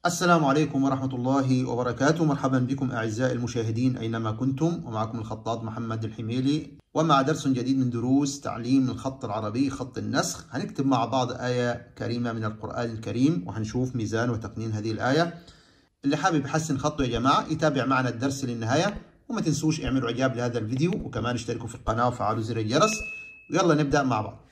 السلام عليكم ورحمة الله وبركاته. مرحبا بكم أعزائي المشاهدين أينما كنتم، ومعكم الخطاط محمد الحميلي، ومع درس جديد من دروس تعليم الخط العربي خط النسخ. هنكتب مع بعض آية كريمة من القرآن الكريم، وهنشوف ميزان وتقنين هذه الآية. اللي حابب يحسن خطه يا جماعة يتابع معنا الدرس للنهاية، وما تنسوش اعملوا إعجاب لهذا الفيديو، وكمان اشتركوا في القناة وفعلوا زر الجرس. ويلا نبدأ مع بعض.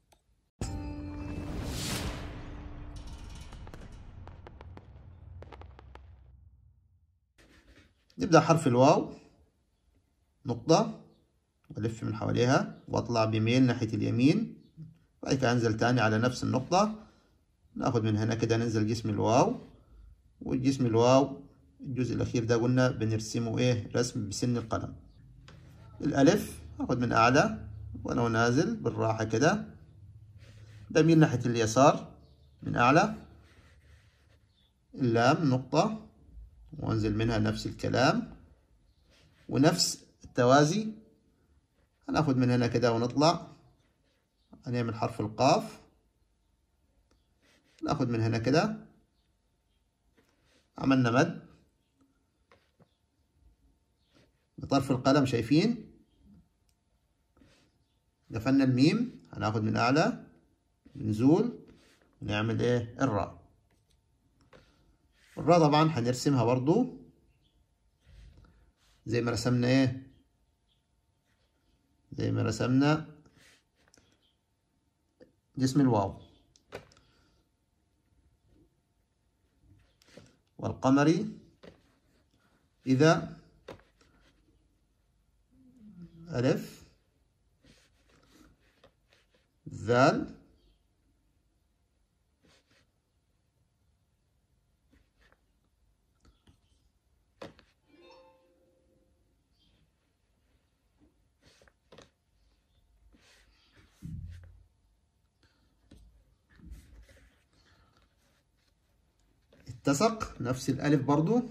نبدأ حرف الواو، نقطة، والف من حواليها واطلع بميل ناحية اليمين، بعد كده انزل تاني على نفس النقطة، ناخد من هنا كده ننزل جسم الواو، والجسم الواو الجزء الأخير ده قلنا بنرسمه رسم بسن القلم. الألف هاخد من أعلى وأنا نازل بالراحة كده، بميل ناحية اليسار من أعلى. اللام نقطة وانزل منها نفس الكلام ونفس التوازي، هناخد من هنا كده ونطلع، هنعمل حرف القاف، ناخد من هنا كده، عملنا مد بطرف القلم، شايفين؟ قفلنا الميم، هناخد من أعلى بنزول ونعمل الراء. الراء طبعا هنرسمها برضو زي ما رسمنا زي ما رسمنا جسم الواو. والقمر إذا ألف ذال اتسق، نفس الألف برضو،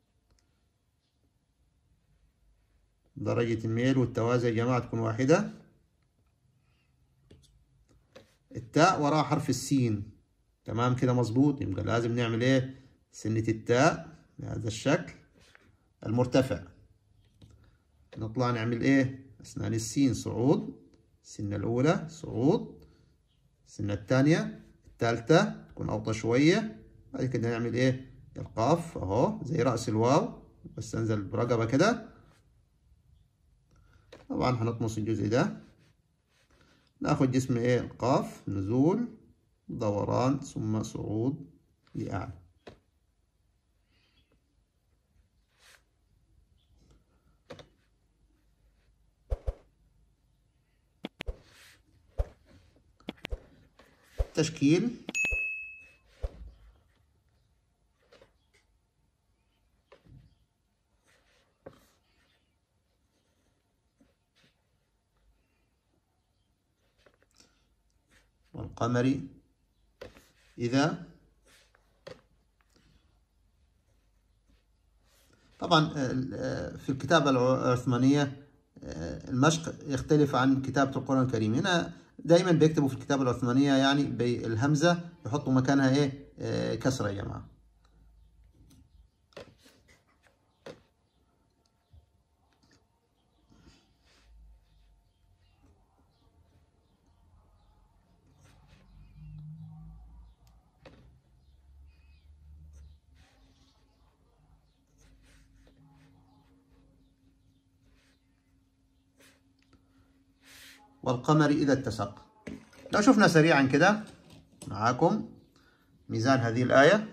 درجة الميل والتوازي يا جماعة تكون واحدة. التاء وراء حرف السين، تمام كده مظبوط. يبقى لازم نعمل سنة التاء بهذا الشكل المرتفع، نطلع نعمل أسنان السين صعود، السنة الأولى صعود، السنة الثانية، الثالثة تكون أوطى شوية، بعد كده نعمل القاف أهو زي رأس الواو، بس أنزل برقبة كده. طبعا هنطمس الجزء ده، ناخد جسم القاف، نزول دوران ثم صعود لأعلى. تشكيل والقمر إذا. طبعا في الكتابة العثمانية المشق يختلف عن كتابة القرآن الكريم. هنا دايما بيكتبوا في الكتابة العثمانية يعني بالهمزة يحطوا مكانها كسرة يا جماعة. والقمر إذا اتسق. لو شفنا سريعا كده معاكم ميزان هذه الآية،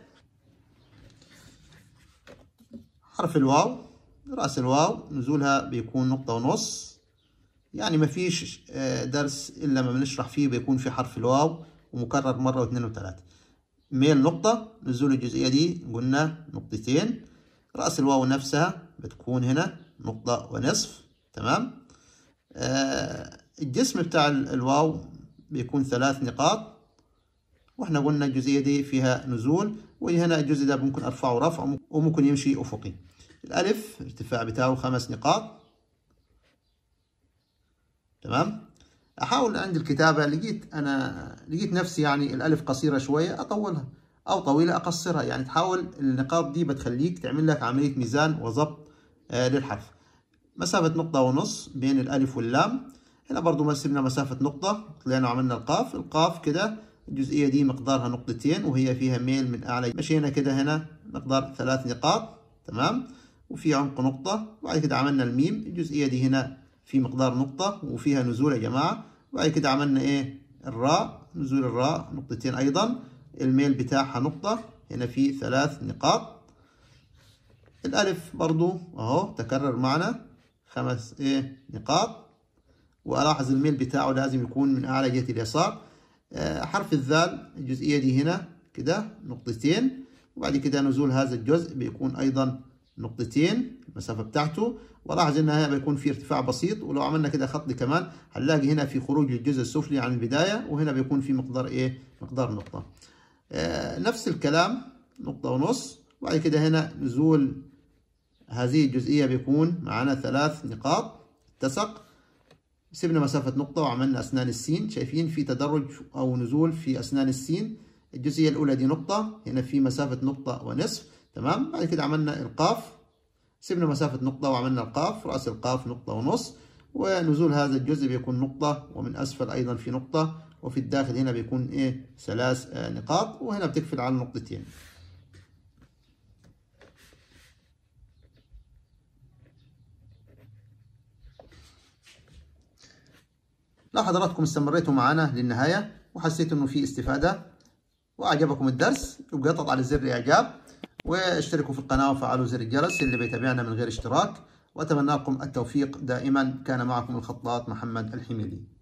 حرف الواو رأس الواو نزولها بيكون نقطة ونص، يعني ما فيش درس إلا ما بنشرح فيه بيكون في حرف الواو ومكرر مرة واثنين وثلاثة. ميل نقطة، نزول الجزئية دي قلنا نقطتين. رأس الواو نفسها بتكون هنا نقطة ونصف، تمام. الجسم بتاع الواو بيكون 3 نقاط، واحنا قلنا الجزئية دي فيها نزول، وهنا الجزء ده ممكن ارفعه رفع وممكن يمشي افقي. الالف ارتفاع بتاعه 5 نقاط، تمام. احاول عند الكتابة لقيت نفسي يعني الالف قصيرة شوية اطولها، أو طويلة أقصرها، يعني تحاول النقاط دي بتخليك تعمل لك عملية ميزان وضبط للحرف. مسافة نقطة ونص بين الألف واللام. هنا برضو سيبنا مسافة نقطة، طلعنا وعملنا القاف. القاف كده الجزئية دي مقدارها نقطتين وهي فيها ميل من أعلى، مشينا كده هنا مقدار 3 نقاط تمام، وفي عمق نقطة. وبعد كده عملنا الميم، الجزئية دي هنا في مقدار نقطة وفيها نزول يا جماعة. وبعد كده عملنا إيه الراء، نزول الراء نقطتين أيضا، الميل بتاعها نقطة، هنا في 3 نقاط. الألف برضو أهو تكرر معنا 5 نقاط، وألاحظ الميل بتاعه لازم يكون من أعلى جهة اليسار. حرف الذال الجزئية دي هنا كده نقطتين، وبعد كده نزول هذا الجزء بيكون أيضا نقطتين المسافة بتاعته. ولاحظ إن هنا بيكون في ارتفاع بسيط، ولو عملنا كده خط كمان هنلاقي هنا في خروج للجزء السفلي عن البداية، وهنا بيكون في مقدار مقدار نقطة. نفس الكلام نقطة ونص، وبعد كده هنا نزول هذه الجزئية بيكون معنا 3 نقاط اتسق. سيبنا مسافة نقطة وعملنا أسنان السين، شايفين في تدرج أو نزول في أسنان السين. الجزئية الأولى دي نقطة، هنا في مسافة نقطة ونصف تمام. بعد كده عملنا القاف، سيبنا مسافة نقطة وعملنا القاف، رأس القاف نقطة ونص، ونزول هذا الجزء بيكون نقطة، ومن أسفل أيضا في نقطة، وفي الداخل هنا بيكون 3 نقاط، وهنا بتقفل على نقطتين. لو حضراتكم استمريتوا معنا للنهاية وحسيتوا انه في استفادة واعجبكم الدرس، يبقى اضغط على زر اعجاب واشتركوا في القناة وفعلوا زر الجرس اللي بيتابعنا من غير اشتراك. واتمنى لكم التوفيق دائما. كان معكم الخطاط محمد الحميدي.